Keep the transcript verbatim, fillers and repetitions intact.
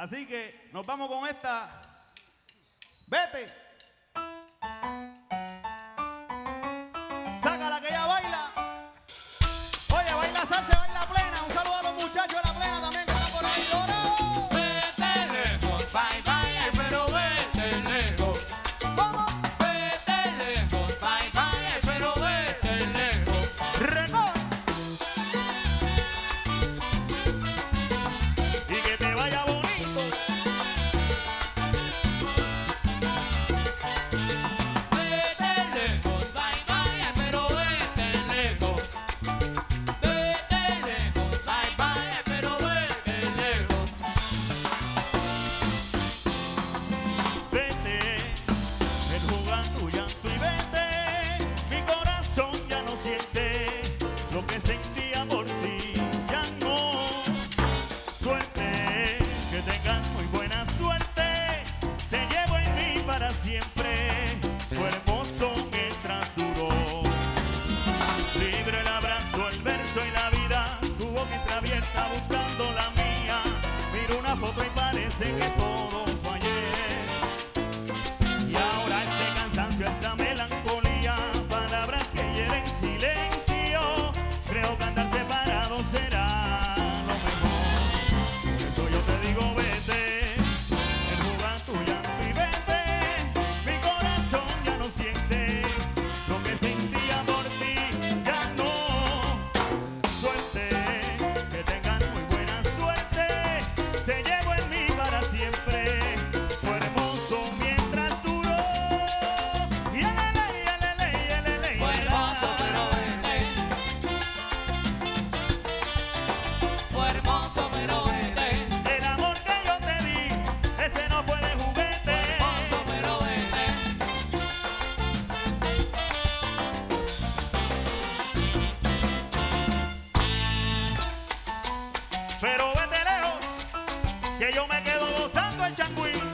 Así que nos vamos con esta. Vete. Sácala que ella baila. Oye, baila salsa, baila plena. Un saludo a los muchachos de la plena también que están por ahí. ¡Oro! Vete lejos, bye bye, pero vete lejos. ¿Cómo? Vete lejos, bye bye, pero vete lejos. ¡Recoge! Y que te vaya bonito. Vete lejos, bye bye, pero vete lejos. Vete lejos, bye bye, pero vete lejos. Vete, ven jugando llanto y vete. Mi corazón ya no siente lo que sentía por ti. Ya no. Suerte, que tengas muy buena suerte. Te llevo en mí para siempre. Fue hermoso mientras duró. Libre el abrazo, el verso y la vida. Tu boca entreabierta buscando la mía. Miro una foto y parece que todo fue ayer. Y ahora este cansancio, esta melancolía, palabras que hieren silencio. Creo que andar separados será lo mejor. Por eso yo te digo vete, enjuga tu llanto y vete. Mi corazón ya no siente lo que sentía por ti, ya no. Suerte, que tengas muy buena suerte. Te llevo en mí para siempre. Fue hermoso mientras duró. Y alele, y alele, y alele, y Fue alele. hermoso, pero vete. Fue hermoso, pero vete. El amor que yo te di, ese no fue de Fue juguete. hermoso, pero vete. Pero vete lejos, que yo me quedo gozando el changüí.